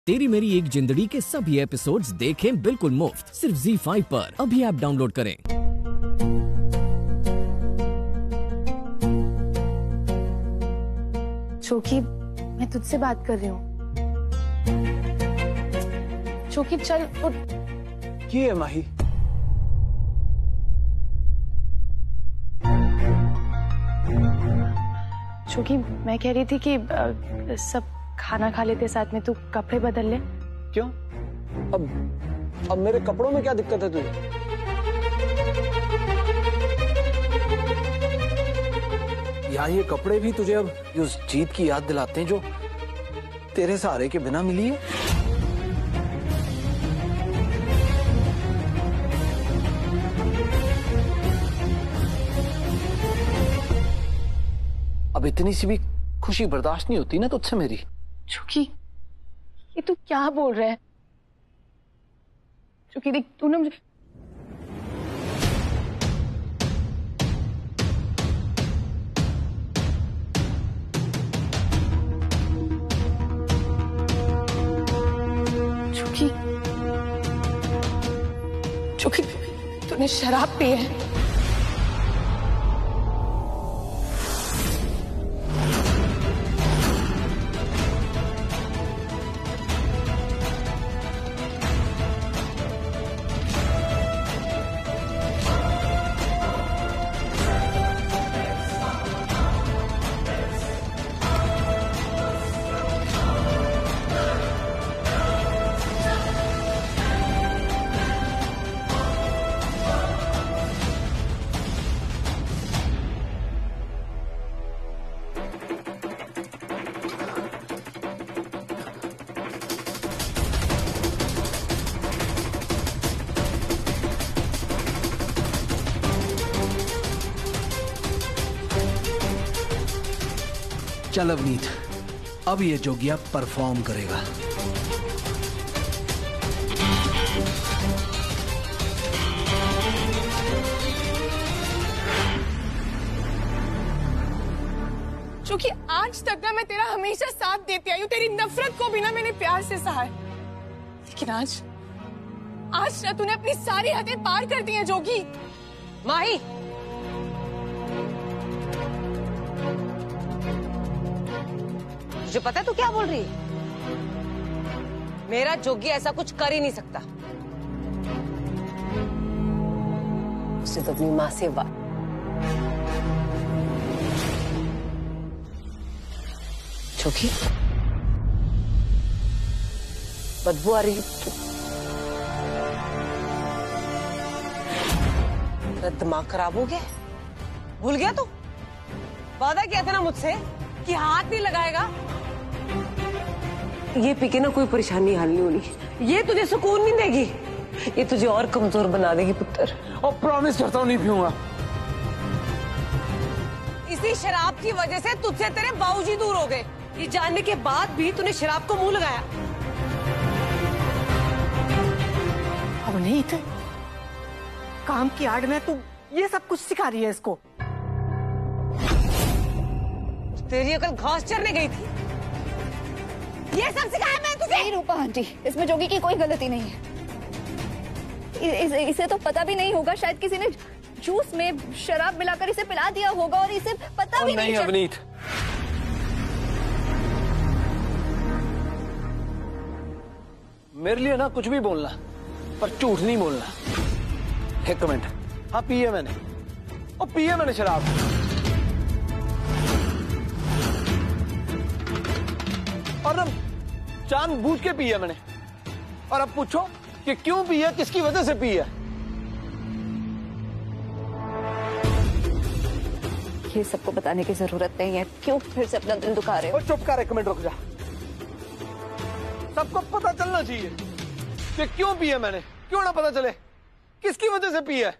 तेरी मेरी एक जिंदड़ी के सभी एपिसोड्स देखें बिल्कुल मुफ्त सिर्फ ZEE5 पर। अभी ऐप डाउनलोड करें। चोकी, मैं तुझसे बात कर रही हूँ। चोकी चल उठ। की है माही? चोकी, मैं कह रही थी कि सब खाना खा लेते साथ में, तू कपड़े बदल ले। क्यों? अब मेरे कपड़ों में क्या दिक्कत है तुझे? यहाँ ये कपड़े भी तुझे अब उस जीत की याद दिलाते हैं जो तेरे सहारे के बिना मिली है। अब इतनी सी भी खुशी बर्दाश्त नहीं होती ना तुझसे मेरी। चुकी, ये तू क्या बोल रहा है? चुकी देख, तूने मुझे चुकी तूने शराब पी है। चल अवनीत, अब ये जोगिया परफॉर्म करेगा। क्योंकि आज तक ना मैं तेरा हमेशा साथ देती आई हूँ, तेरी नफरत को भी ना मैंने प्यार से सहा है। लेकिन आज ना तूने अपनी सारी हदें पार कर दी हैं जोगी। माही, तुझे पता है तू क्या बोल रही है? मेरा जोगी ऐसा कुछ कर ही नहीं सकता। उसे तो अपनी माँ से बात। जोगी, बदबू आ रही है। तेरा दिमाग खराब हो गया? भूल गया तू? वादा किया था ना मुझसे कि हाथ नहीं लगाएगा। ये पी के ना कोई परेशानी हल नहीं होनी। ये तुझे सुकून नहीं देगी, ये तुझे और कमजोर बना देगी पुत्र। और प्रॉमिस करता हूँ नहीं पीऊंगा। इसी शराब की वजह से तुझसे तेरे बाबूजी दूर हो गए। ये जानने के बाद भी तूने शराब को मुंह लगाया। अवनीत, काम की आड़ में तू ये सब कुछ सिखा रही है इसको। तेरी अकल घास चरने गई थी, ये सब सिखाया मैं तुझे? नहीं रूपा आंटी, इसमें जोगी की कोई गलती नहीं है। इसे तो पता भी नहीं होगा, शायद किसी ने जूस में शराब मिलाकर इसे पिला दिया होगा और इसे पता भी नहीं। अवनीत, मेरे लिए ना कुछ भी बोलना, पर झूठ नहीं बोलना। एक मिनट, हाँ पी है मैंने, और पी है मैंने शराब। और अब जानबूझ के पी है मैंने। और अब पूछो कि क्यों पी है, किसकी वजह से पी है? ये सबको बताने की जरूरत नहीं है। क्यों फिर से अपना दिल दुखा रहे हो? और चुप कर, एक मिनट रुक जा। सबको पता चलना चाहिए कि क्यों पी है मैंने। क्यों ना पता चले? किसकी वजह से पी है?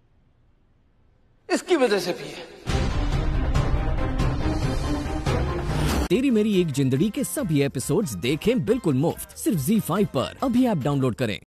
इसकी वजह से पी है। तेरी मेरी एक जिंदड़ी के सभी एपिसोड्स देखें बिल्कुल मुफ्त सिर्फ ZEE5 पर। अभी ऐप डाउनलोड करें।